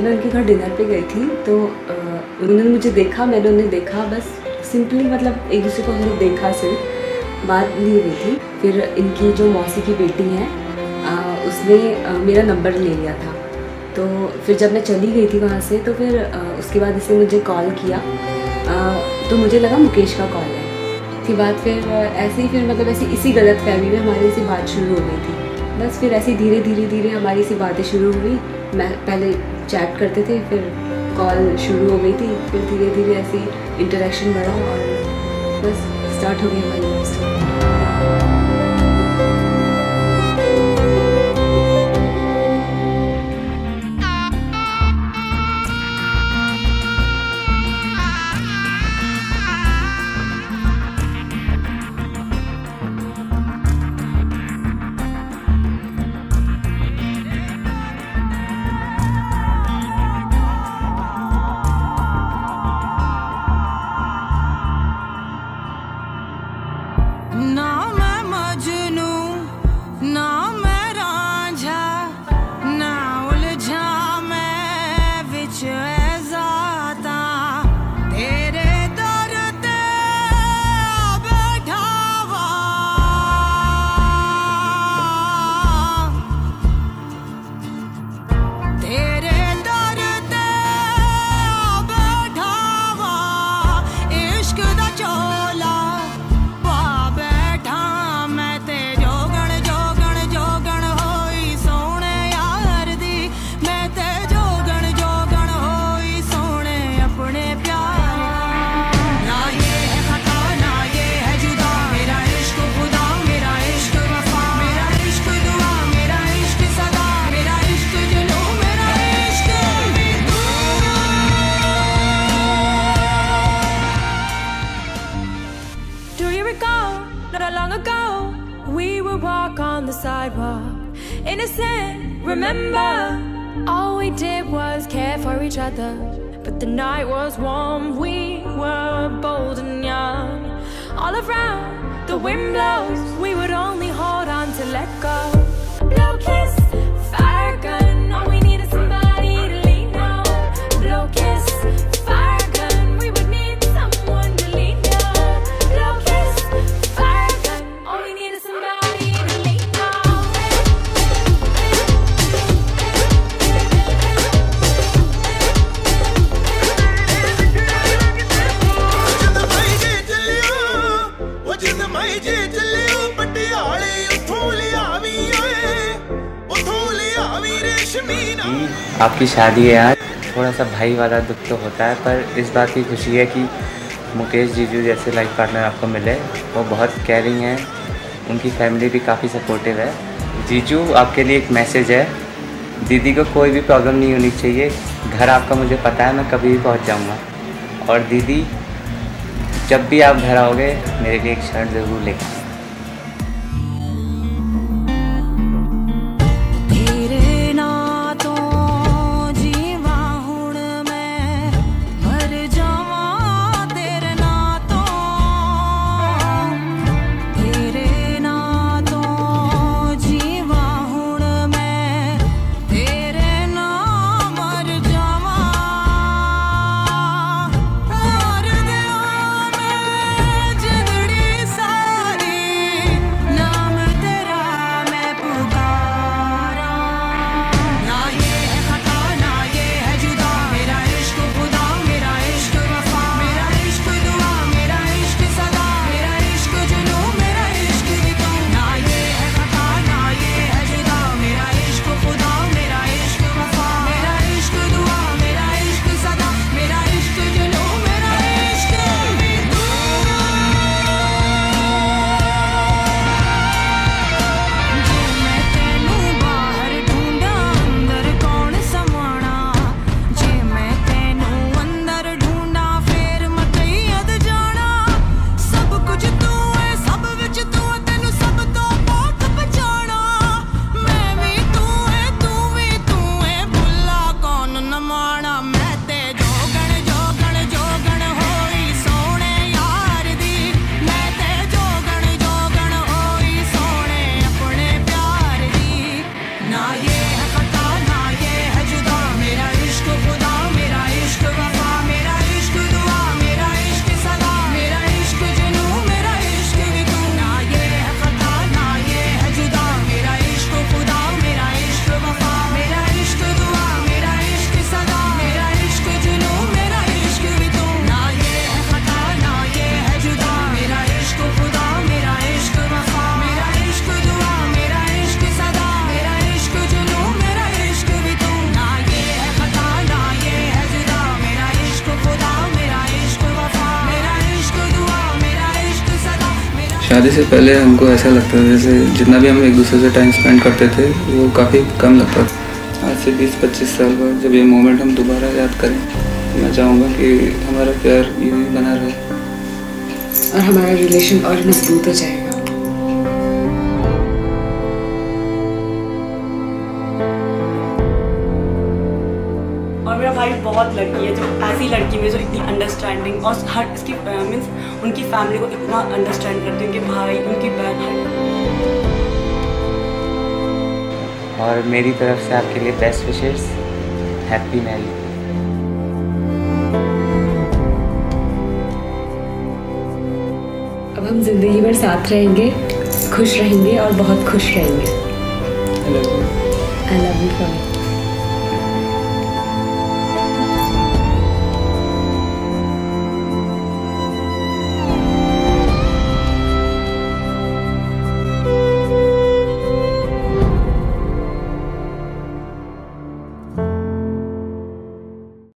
मैं उनके घर डिनर पे गई थी तो उन्होंने मुझे देखा, मैंने उन्हें देखा, बस सिंपली मतलब एक दूसरे को हमने देखा, सिर्फ बात नहीं हुई थी। फिर इनकी जो मौसी की बेटी है उसने मेरा नंबर ले लिया था। तो फिर जब मैं चली गई थी वहाँ से तो फिर उसके बाद इसने मुझे कॉल किया तो मुझे लगा मुकेश का कॉल है। उसके बाद फिर ऐसे ही फिर मतलब ऐसी इसी गलतफहमी में हमारी ऐसी बात शुरू हो गई थी। बस फिर ऐसे धीरे हमारी सी बातें शुरू हुई। मैं पहले चैट करते थे, फिर कॉल शुरू हो गई थी, फिर धीरे धीरे ऐसे इंटरेक्शन बढ़ा और बस स्टार्ट हो गई हमारी लव स्टोरी। ना मैं मजनू ना मैं रांझा, ना उलझा मैं विच ज़ाता, तेरे दर ते बैठा वा, तेरे दर ते बैठा वा, इश्क दा चोला on the sidewalk, innocent, remember, all we did was care for each other, but the night was warm, we were bold and young, all around, the wind blows, we would only hold on to let go, blow kiss, fire gun, all we need is somebody to lean on, blow kiss, fire gun, we would need someone to lean on, blow kiss, fire gun, all we need is somebody. आपकी शादी है आज, थोड़ा सा भाई वाला दुख तो होता है, पर इस बात की खुशी है कि मुकेश जीजू जैसे लाइफ पार्टनर आपको मिले। वो बहुत केयरिंग हैं, उनकी फैमिली भी काफ़ी सपोर्टिव है। जीजू आपके लिए एक मैसेज है, दीदी को कोई भी प्रॉब्लम नहीं होनी चाहिए, घर आपका मुझे पता है, मैं कभी भी पहुंच जाऊंगा। और दीदी जब भी आप घर आओगे मेरे लिए एक शर्ट ज़रूर लेकर। सारी शादी से पहले हमको ऐसा लगता था जैसे जितना भी हम एक दूसरे से टाइम स्पेंड करते थे वो काफ़ी कम लगता था। आज से 20-25 साल बाद जब ये मोमेंट हम दोबारा याद करें तो मैं चाहूँगा कि हमारा प्यार यूँ ही बना रहे और हमारा रिलेशन और मजबूत हो जाएगा। और मेरा भाई बहुत लड़की है जो ऐसी लड़की में जो इतनी अंडरस्टैंडिंग और हर इसकी मीन्स उनकी फैमिली को इतना अंडरस्टैंड करती है, उनके भाई उनकी बहन। और मेरी तरफ से आपके लिए बेस्ट विशेस, हैप्पी मैरिज। अब हम जिंदगी भर साथ रहेंगे, खुश रहेंगे और बहुत खुश रहेंगे। I love you. I love you for